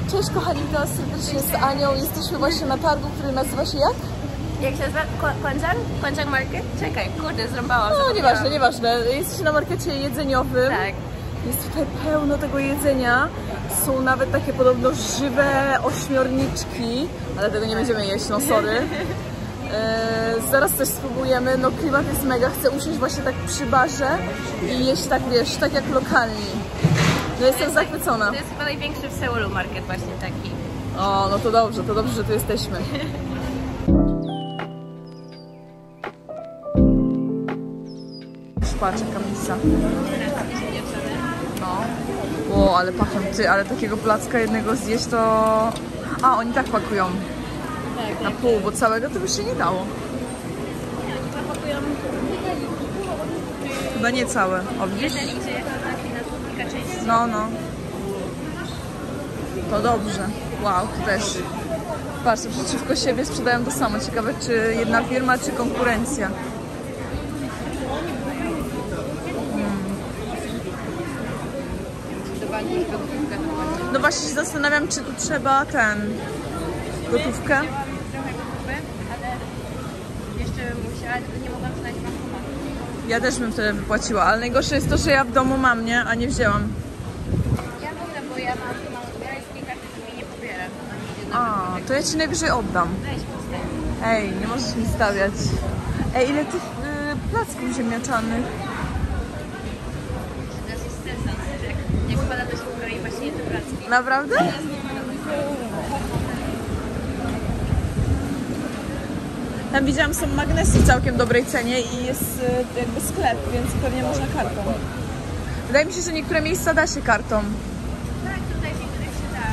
Cześć kochani, witam serdecznie z Anią. Jesteśmy właśnie na targu, który nazywa się jak? Jak się nazywa? Kwanjang Market? Czekaj, kurde, zrąbałam. No nieważne. Jesteście na markecie jedzeniowym. Tak. Jest tutaj pełno tego jedzenia. Są nawet takie podobno żywe ośmiorniczki, ale tego nie będziemy jeść, no sorry. Zaraz też spróbujemy, no klimat jest mega, chcę usiąść właśnie tak przy barze i jeść tak, wiesz, tak jak lokalni. No jestem zachwycona. To jest chyba największy w Seulu market właśnie taki. O, no to dobrze, że tu jesteśmy. Patrz, jaka miejsca. No. O, ale pachną, ty, ale takiego placka jednego zjeść to... A, oni tak pakują. Tak, na pół, bo całego to by się nie dało. Nie, oni chyba pakują... Chyba nie całe. O, widzisz? Jeden idzie na kilka części. No. To dobrze. Wow, tu też. Patrz, przeciwko siebie sprzedają to samo. Ciekawe, czy jedna firma, czy konkurencja. No właśnie się zastanawiam, czy tu trzeba gotówkę. Trochę gotówkę, ale jeszcze musiała, nie mogłam znaleźć bankomatu. Ja też bym wtedy wypłaciła, ale najgorsze jest to, że ja w domu mam, nie? A nie wzięłam. Ja mogę, bo ja mam koreańskie karty, to mi nie pobiera. A, to ja ci najwyżej oddam. Weź postawię. Ej, nie możesz mi stawiać. Ej, ile tych placków ziemniaczanych. Teraz jest sens, jak wpada do szkoły i właśnie te placki. Naprawdę? Tam widziałam, są magnesy w całkiem dobrej cenie i jest jakby sklep, więc pewnie można kartą. Wydaje mi się, że niektóre miejsca da się kartą. Tak, tutaj w niektórych się da.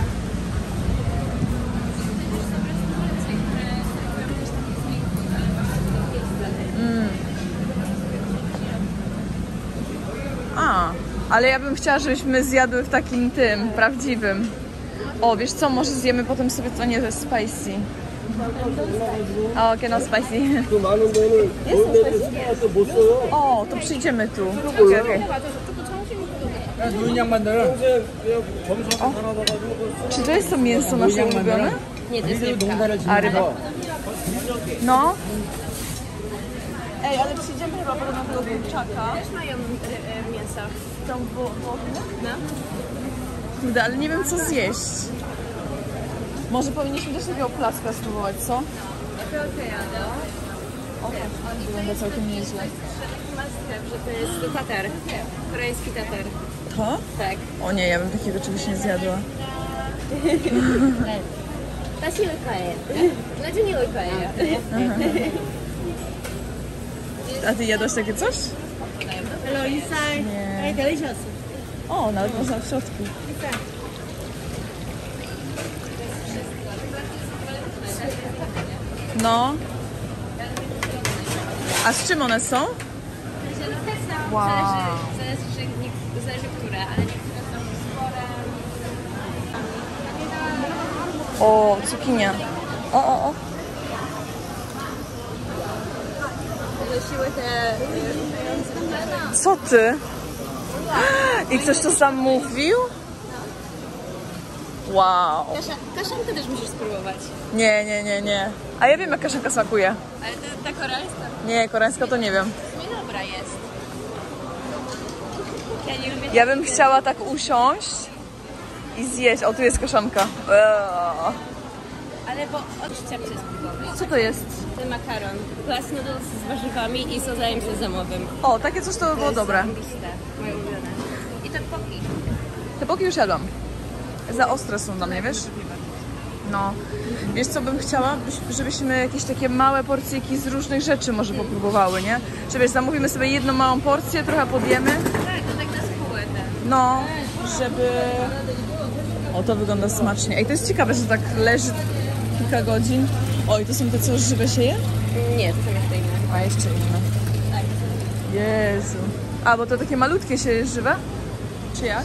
Tutaj też są restauracje, które serwują też takie A, ale ja bym chciała, żebyśmy zjadły w takim tym, prawdziwym. O, wiesz co, może zjemy potem sobie to nie jest spicy. O, okej, no spicy. Jest spicy? O, to przyjdziemy tu. Okay. O, czy to jest to mięso nasze ulubione? Nie, to jest rybka. A, ryba. No. Ej, ale przyjdziemy chyba potem na tego kurczaka. Też mają mięsa. Tą wołowinę? No. Kurde, ale nie wiem co zjeść. Może powinniśmy też takiego placka spróbować, co? To okej, ale... O, wygląda całkiem nieźle. Taki must-have, że to jest tatar. Koreański tatar. To? Tak. O nie, ja bym takiego czegoś nie zjadła. A ty jadłaś takie coś? Hello, inside. Nie. Delicious. O, nawet można w środku. No. A z czym one są? Wow. Zależy które, ale niektóre są spore. O, cukinia. O. Zanosiły te... Co ty? I ktoś to sam mówił? Wow. Kaszankę też musisz spróbować. Nie. A ja wiem, jak kaszanka smakuje. Ale ta koreańska Nie, koreańska to nie wiem. dobra jest. Ja nie lubię... Ja bym chciała tak usiąść i zjeść. O, tu jest kaszanka. Ale bo chciałam się spróbować. Co to jest? Ten makaron. Glass noodles z warzywami i sodem sezamowym. O, takie coś to by było dobre. Liste, moje ulubione. I te poki. Te boki już jadłam. Za ostre są dla mnie, wiesz? No. Wiesz co bym chciała? Żebyśmy jakieś takie małe porcyjki z różnych rzeczy może popróbowały, nie? Że wiesz, zamówimy sobie jedną małą porcję, trochę podjemy. Tak, to tak na spółę te. No, żeby... O, to wygląda smacznie. Ej, to jest ciekawe, że tak leży kilka godzin. Oj, to są te, co żywe się je? Nie, to są jeszcze inne. A, jeszcze inne. Tak. Jezu. A, bo to takie malutkie się je żywe? Czy jak?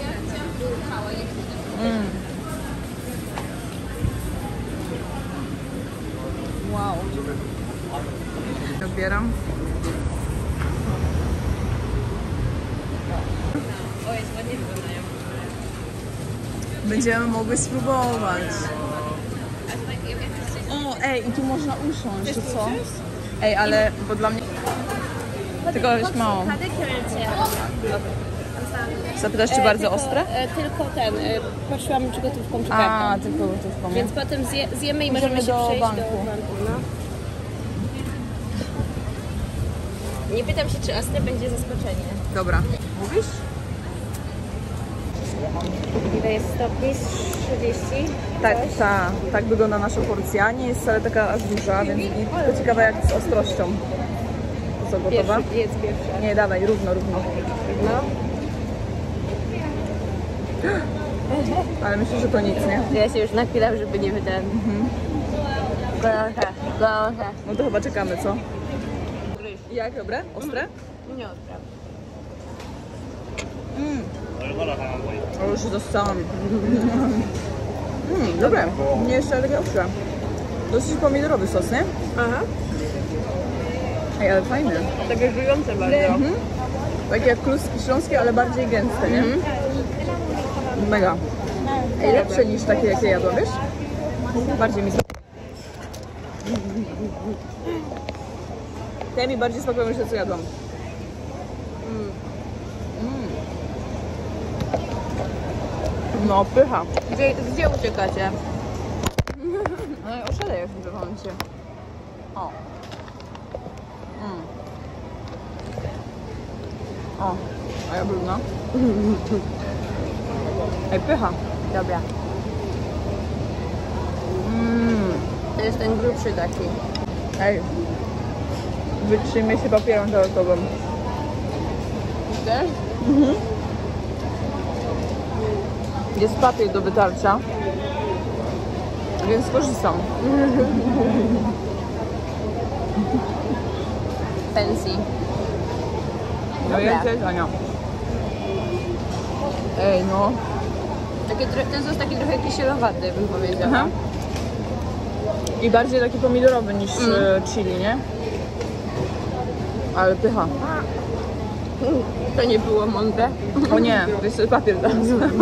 Wow. Odbieram. O, jest ładnie wyglądają. Będziemy mogły spróbować. O, ej, i tu można usiąść, to co? Ej, ale, bo dla mnie... Tego jest mało. Zapytasz, czy bardzo ostre? Tylko poszłam czy gotówką, czy kartą. A, tylko gotówką. Więc potem zjemy i możemy się do przejść banku. do banku. No. Nie pytam się, czy ostre będzie zaskoczenie. Dobra. Mówisz? Ile jest stopni? 30? Tak wygląda nasza porcja. Nie jest wcale taka aż duża, więc tylko ciekawa jak z ostrością. To co, gotowa? Jedz pierwsza. Nie, dawaj, równo. No. Ale myślę, że to nic, nie? Ja się już nachylam, żeby nie wydać. Gorące. No to chyba czekamy, co? Jak, dobre? Ostre? Nie ostre. O, już się dostałam. Dobre. Nie jeszcze takie ostre. Dosyć pomidorowy sos, nie? Aha. Ej, ale fajne. Takie żyjące bardzo. Takie jak kluski śląskie, ale bardziej gęste, nie? Mega. Ej, lepsze niż takie, jakie jadłam, wiesz? Bardziej mi te mi bardziej smakują niż te, co jadłam. No, pycha. Gdzie uciekacie? No i oszalejesz w tym momencie. O. O, a ja brudna. Ej, pycha. Dobra. To jest ten grubszy taki. Ej. Wytrzyjmy się papierem toaletowym. Też? Jest papier do wytarcia, więc skorzystam. Pensji. No jest Ania. Ej, no. Ten sos taki trochę kisielowaty, bym powiedziała. Aha. I bardziej taki pomidorowy niż chili, nie? Ale pycha. To nie było mądre. O nie, to jest papier teraz.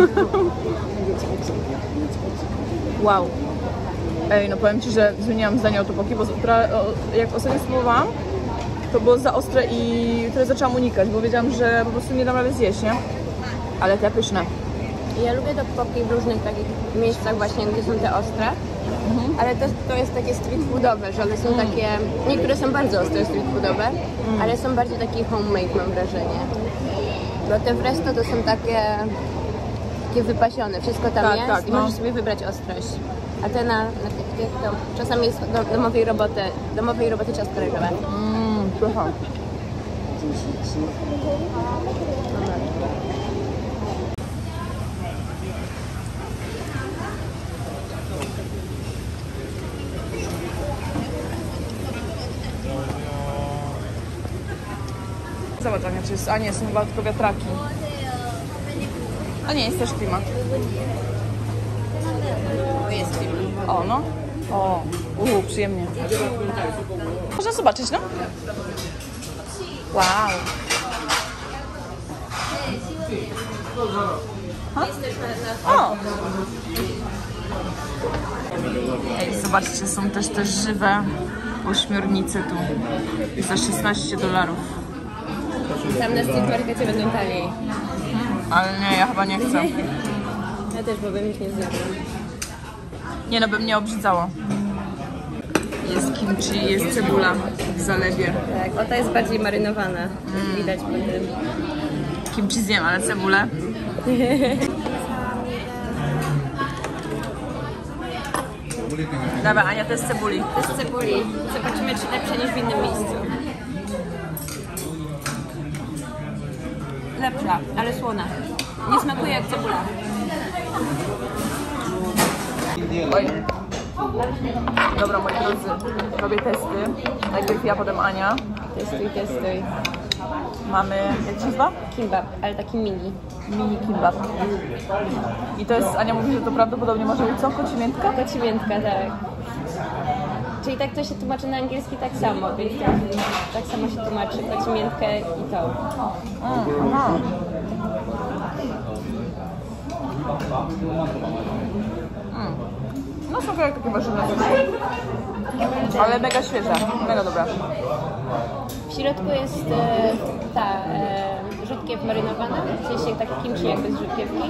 Wow. Ej, no powiem Ci, że zmieniłam zdanie o topoki, bo jak ostatnio spróbowałam, to było za ostre i trochę zaczęłam unikać, bo wiedziałam, że po prostu nie dam rady zjeść, nie? Ale te pyszne. Ja lubię topoki w różnych takich miejscach właśnie, gdzie są te ostre. Ale to jest takie street foodowe, że one są takie... Niektóre są bardzo ostre street foodowe, ale są bardziej takie homemade, mam wrażenie. Bo te w resto to są takie wypasione, wszystko tam jest i możesz sobie wybrać ostrość. A te na tych to czasami jest domowej roboty ciasto ryżowe. Pycha. Zobacz, Ania, czy jest... A nie, są chyba tylko wiatraki. A nie, jest też klimat. Jest klimat. O, no. O, przyjemnie. Można zobaczyć, no? Wow. Ha? O! Ej, zobaczcie, są też te żywe ośmiornice tu. Za $16. Tam na street markecie będą taniej. Ale nie, ja chyba nie chcę. Ja też, bo bym ich nie zjadła. Nie no, by mnie obrzydzało. Jest kimchi, jest cebula w zalewie. Tak, ta jest bardziej marynowana. Widać po tym. Kimchi zjem, ale cebulę. Dobra, Ania, to jest cebuli. To jest cebuli. Zobaczymy, czy lepsze niż w innym miejscu. Lepsza, ale słona. Nie smakuje jak cebula. Oj. Dobra, moi drodzy, robię testy. Najpierw ja, potem Ania. Testuj. Mamy, jak się nazywa? Kimbap, ale taki mini. Mini kimbap. I to jest, Ania mówi, że to prawdopodobnie może być co? Kocimiętka? Kocimiętka, tak. Czyli tak to się tłumaczy na angielski tak samo, więc tak samo się tłumaczy kocimiętkę i to. Aha. No są jak takie warzywne, ale mega świeże, mega dobra. W środku jest rzutkiew marynowana, w sensie taki kimchi jakby z rzutkiewki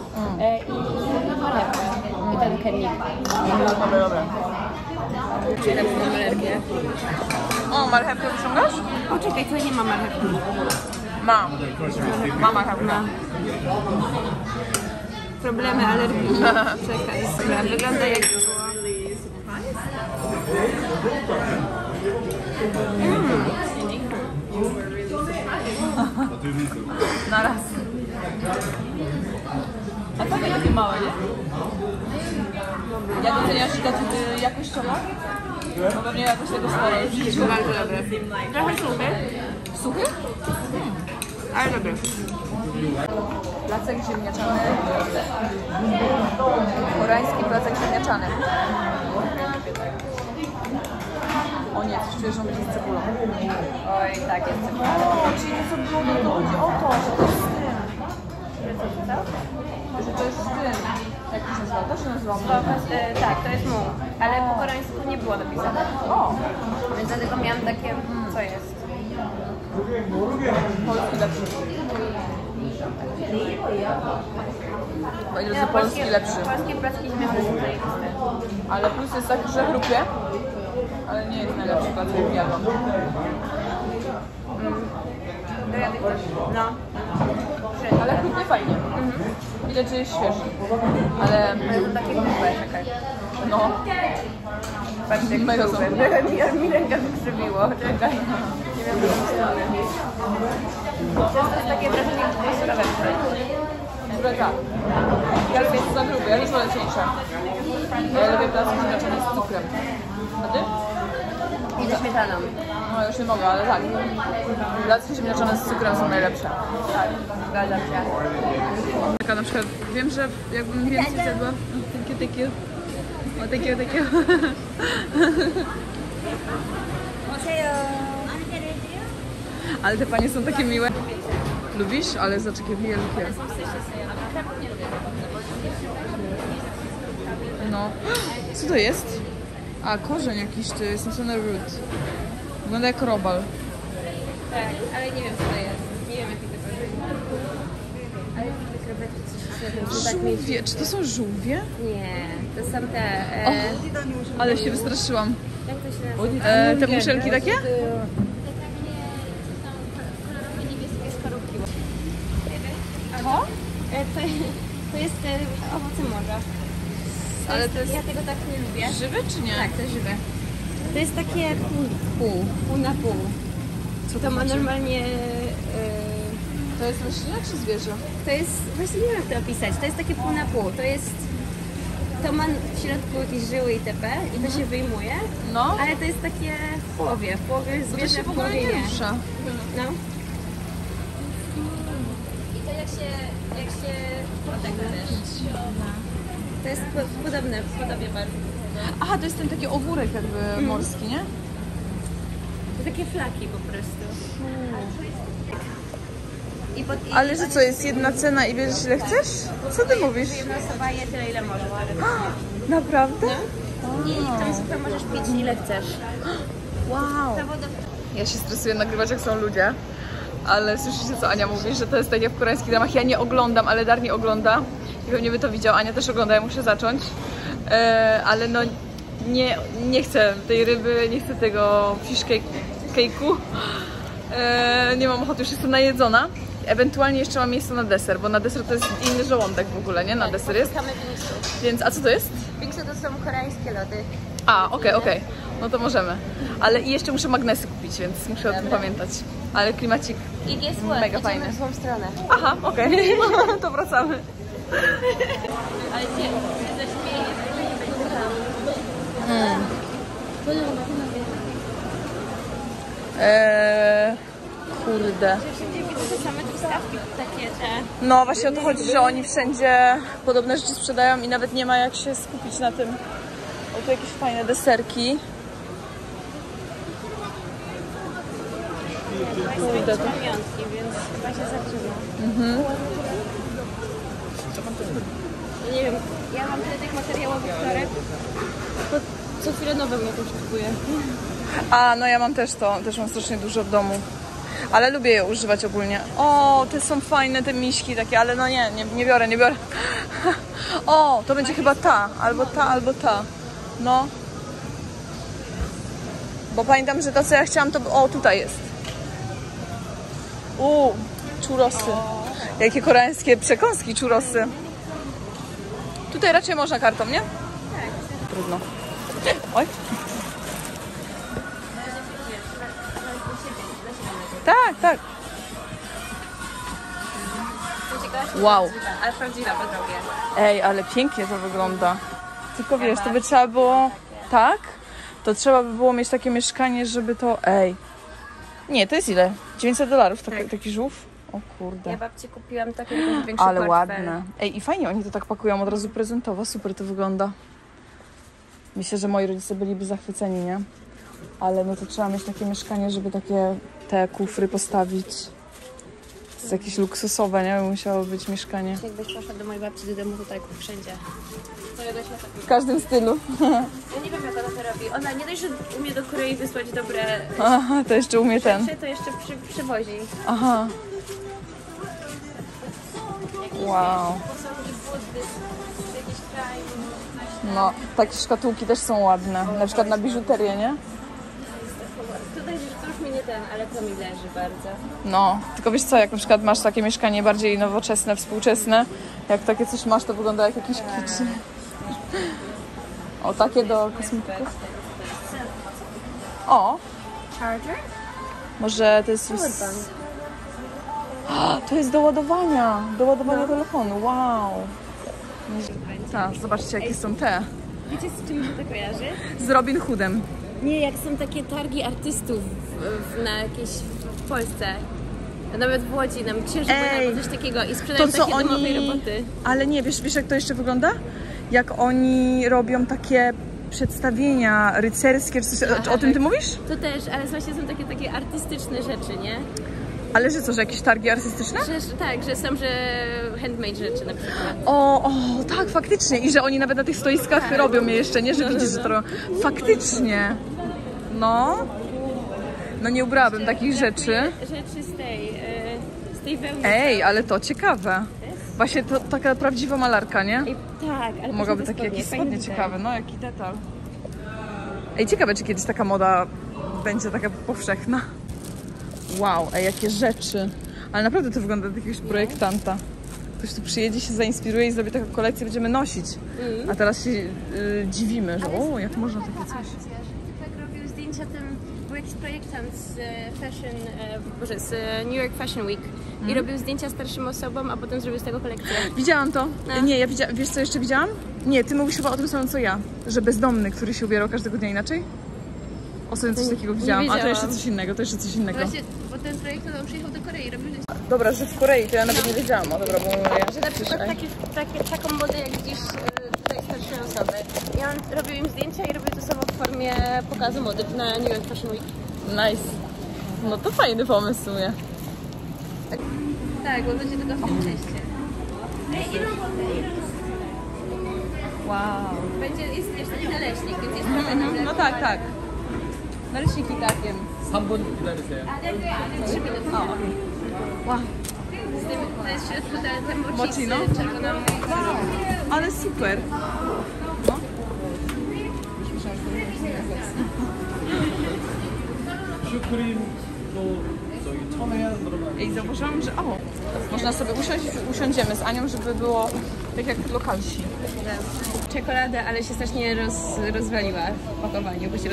i marchewka i ten kernik. Dobra, dobra. Czyli na pewno alergię. O, marchewkę wyciągasz? O, czekaj, to nie ma marchewki. Mam. Mam marchewkę. Problemy alergii. Czekaj, dobra, wygląda jak było. Na raz. A to takie małe, nie? Jak oceniasz gatunki jakościowo? Bo pewnie jakoś tego sporo już w życiu. Bardzo dobre. Trochę suchy, Suchy? ale dobre. Placek ziemniaczany. Koreański placek ziemniaczany. O nie, coś czuję, że on będzie z cebulą. Oj, tak, jest cebula. O, czyli co było, to chodzi o to, że to jest z tym. Że to jest z tym. Jak to się nazywa? To się nazywa mu. Tak, to jest mu, ale po koreańsku nie było napisane. O! Więc dlatego miałam takie, co jest. Polski lepszy. Moi drodzy, polski lepszy. Polskie placki ziemniaczane są zajebiste. Ale plus jest taki, że chrupie. Ale nie jest najlepszy placek, jak jadłam. To ja też. No. Ale chrupie fajnie. Widać, że jest świeży. Ale Ale to takie grube, czekaj. no, Patrzcie, jak mega są grube. Mi ręka wykrzywiło, czekaj. Nie wiem, co strony. To jest takie wrażenie, jak było surowe. które tak. Ja lubię za grube, ja też wolę cieńsze. Ja lubię placki ziemniaczane z cukrem. A ty? I ze śmietaną. No już nie mogę, ale tak. Placki ziemniaczane z cukrem są najlepsze. Tak, zgadzam się. Taka na przykład, wiem, że jakbym więcej zjadła, thank you. O, thank you. Ale te panie są takie miłe. Lubisz? Ale zobacz jakie wielkie. No. Co to jest? A, korzeń jakiś to jest, napisane root. Wygląda jak robal. Tak, ale nie wiem, co to jest. Nie wiem, jaki to jest. Ale te krewetki coś tak mieć. Żółwie, czy to są żółwie? Nie, to są te... Ale się wystraszyłam. jak to się nazywa? Te muszelki takie? To? To jest owoce morza. Ale to jest Ja tego tak nie lubię. żywe czy nie? Tak, to żywe. To jest takie pół na pół. Co To ma normalnie... To jest roślina czy zwierzę? to jest... Właśnie nie wiem, jak to opisać. To jest takie pół na pół. To jest... To ma w środku jakieś żyły itp. I to się wyjmuje. No. Ale to jest takie w połowie. W połowie jest To zwierzę, się w w ogóle połowie nie nie. rusza. No. I to jak się tak też. To jest podobne bardzo. Aha, to jest ten taki ogórek jakby morski, nie? To takie flaki po prostu. Ale że co, jest jedna cena i bierzesz ile chcesz? Co ty mówisz? Jedna osoba je tyle, ile może. Naprawdę? I tą zupę możesz pić ile chcesz. Wow. Ta woda... Ja się stresuję nagrywać jak są ludzie, ale słyszycie co Ania mówi, że to jest tak jak w koreańskich dramach. Ja nie oglądam, ale Darni ogląda i pewnie by to widział. Ania też ogląda, ja muszę zacząć. Ale no nie chcę tej ryby, nie chcę tego fish cake'u. Nie mam ochoty, już jestem najedzona. Ewentualnie jeszcze mam miejsce na deser, bo na deser to jest inny żołądek w ogóle, nie? Na deser jest. Więc, a co to jest? Bingsu to są koreańskie lody. A, okej. No to możemy. Ale i jeszcze muszę magnesy kupić, więc muszę o tym pamiętać. Ale klimacik I guess what? mega fajny. Idziemy w złą stronę. Aha, okej. To wracamy. Ale nie, zaśmieję, że nie będzie tam. Kurde. Wszędzie widzę te same truskawki, takie te. No właśnie o to chodzi, że oni wszędzie podobne rzeczy sprzedają i nawet nie ma jak się skupić na tym. O, tu jakieś fajne deserki. Kurde, to pamiątki, więc chyba się zagrzewa. nie wiem, ja mam tyle tych materiałowych toreb, bo co chwilę nową jakąś kupuję. A, no ja mam też to, też mam strasznie dużo w domu. Ale lubię je używać ogólnie. O, te są fajne, te miśki takie, ale no nie biorę, nie biorę. O, to będzie chyba ta, albo ta, albo ta. No. Bo pamiętam, że to co ja chciałam to... O, tutaj jest. Churrosy. Jakie koreańskie przekąski churrosy. Tutaj raczej można kartą, nie? Tak. Trudno. Oj. Tak. Wow. Ale prawdziwa, bo drogie. Ej, ale pięknie to wygląda. Tylko wiesz, to by trzeba było... Tak? To trzeba by było mieć takie mieszkanie, żeby to... Ej. Nie, to jest ile? $900 taki żółw? O kurde. Ja babci kupiłam takie większe Ale portfel. ładne. Ej, i fajnie oni to tak pakują od razu prezentowo. Super to wygląda. Myślę, że moi rodzice byliby zachwyceni, nie? Ale no to trzeba mieć takie mieszkanie, żeby takie te kufry postawić. To jest jakieś luksusowe, nie? Musiało być mieszkanie. Jakbyś poszła do mojej babci do domu, to tak wszędzie. W każdym stylu. Ja nie wiem, jak ona to robi. Ona nie dość, że umie do Korei wysłać dobre Aha, to jeszcze umie ten. rzeczy, to jeszcze przywozi. Aha. Wow. Posągi Buddy z jakichś krajów. No, takie szkatułki też są ładne. Na przykład na biżuterię, nie? Tutaj to już mi nie ten, ale to mi leży bardzo. No, tylko wiesz co, jak na przykład masz takie mieszkanie bardziej nowoczesne, współczesne, jak takie coś masz, to wygląda jak jakiś kicz. O, takie do kosmetyków. O, Charger? może to jest... To jest do ładowania telefonu, wow. Tak, zobaczcie jakie są te. Wiecie, z czym się to kojarzy? Z Robin Hoodem. Nie, jak są takie targi artystów na jakieś w Polsce. Nawet w Łodzi, nam księżyc albo coś takiego i sprzedają takie domowe roboty. Ale nie, wiesz jak to jeszcze wygląda? Jak oni robią takie przedstawienia rycerskie, czy coś, o tym ty mówisz? To też, ale właśnie są takie artystyczne rzeczy, nie? Ale że co, że jakieś targi artystyczne? Tak, że są, że handmade rzeczy na przykład. O, tak, faktycznie. I że oni nawet na tych stoiskach robią je jeszcze, nie? Że widzisz, że to robią. Faktycznie. No nie ubrałabym takich rzeczy. Rzeczy z tej wełny. Ej, ale to ciekawe. Właśnie to taka prawdziwa malarka, nie? Ej, tak, ale mogłaby takie jakieś spodnie ciekawe, no jaki detal. Ej, ciekawe, czy kiedyś taka moda będzie taka powszechna. Wow, ej, jakie rzeczy. Ale naprawdę to wygląda jak jakiegoś projektanta. Ktoś tu przyjedzie, się zainspiruje i zrobi taką kolekcję, będziemy nosić. A teraz się dziwimy, że jak można takie coś. Tak robił zdjęcia był jakiś projektant z z New York Fashion Week i robił zdjęcia starszym osobom, a potem zrobił z tego kolekcję. Widziałam to. No. Nie, wiesz co jeszcze widziałam? Nie, ty mówisz chyba o tym samym co ja. Że bezdomny, który się ubierał każdego dnia inaczej? Ostatnio coś takiego widziałam. A to jeszcze coś innego, Właśnie, bo ten projektant on przyjechał do Korei i robił zdjęcia. Dobra, że w Korei, to ja nawet nie wiedziałam. O dobra, bo mówię. Że na przykład taką modę jak widzisz tutaj starsze osoby. I on robił im zdjęcia i robił to samo w formie pokazu mody na New York Fashion Week. Nice. No to fajny pomysł w sumie. Tak, bo będzie tylko w tym mieście. Wow. Jest też taki naleśnik, więc jest trochę na No tak. Naleśniki takiem. 3분 기다리세요. 3 minuty. Wow. To jest w środku ten mochi Mochi, no. z czerwoną. Wow. Ale super. No. 슈크림도 저기 처음에 들어가는 I zauważyłam, że można sobie usiąść i usiądziemy z Anią, żeby było tak jak lokalsi. Czekolada, ale się strasznie rozwaliła w pakowaniu, bo się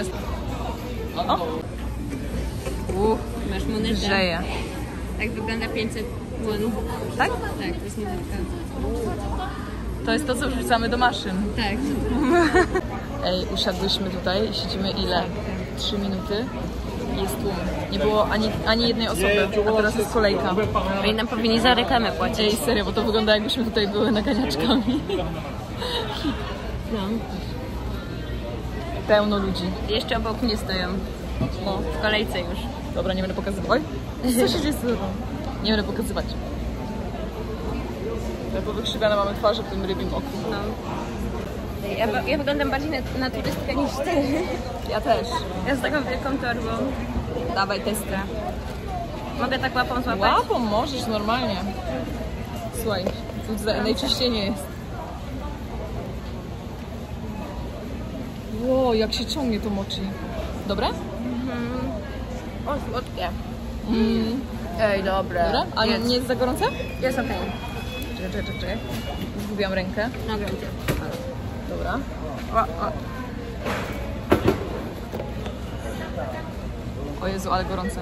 Masz monetę. Grzeje. Tak wygląda 500 won. Tak? Tak, to jest monetka. To jest to, co wrzucamy do maszyn. Tak. Ej, usiadłyśmy tutaj i siedzimy ile? 3 minuty. Jest tłum. Nie było ani jednej osoby, a teraz jest kolejka. Oni nam powinni za reklamę płacić. Ej, serio, bo to wygląda jakbyśmy tutaj były naganiaczkami. No. Pełno ludzi. Jeszcze obok mnie stoją. No. W kolejce już. Dobra, nie będę pokazywać. Oj, co się dzieje z tobą? Nie będę pokazywać. Jak powykrzywiane mamy twarze w tym rybim oku. No. Ja wyglądam bardziej na turystkę niż ty. Ja też. Ja z taką wielką torbą. Dawaj testę. Mogę tak łapą złapać? Łapą możesz normalnie. Słuchaj, tu najczyściej nie jest. Ło, jak się ciągnie to mochi. Dobre? O, słodkie. Ej, dobre. Dobra? A nie jest za gorące? Jest okej. Czekaj. Zgubiłam rękę. Nagram cię. Dobra. O Jezu, ale gorące.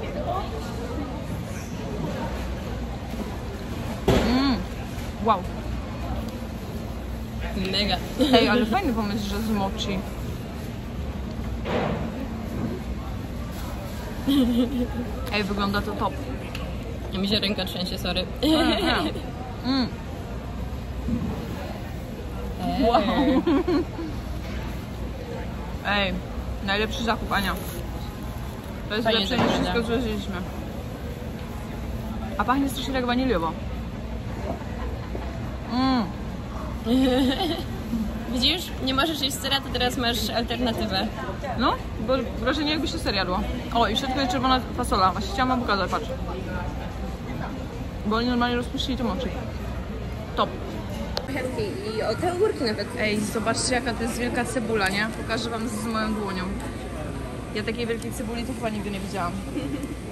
Wow. Mega. Ej, ale fajny pomysł, że z mochi. Ej, wygląda to top. Mi się ręka trzęsie, sorry. Wow. Ej, najlepszy zakup, Ania. To jest Fajnie lepsze to niż wygląda. wszystko, co zjedliśmy. A pachnie strasznie jak waniliowo. Widzisz? Nie możesz jeść sera, to teraz masz alternatywę. No, bo wrażenie jakby się ser jadło. O, i w środku jest czerwona fasola. Właśnie chciałam wam pokazać, patrz. Bo oni normalnie rozpuścili to mochi. Top. I o te ogórki nawet. Ej, zobaczcie jaka to jest wielka cebula, nie? Pokażę wam z moją dłonią. Ja takiej wielkiej cebuli to chyba nigdy nie widziałam.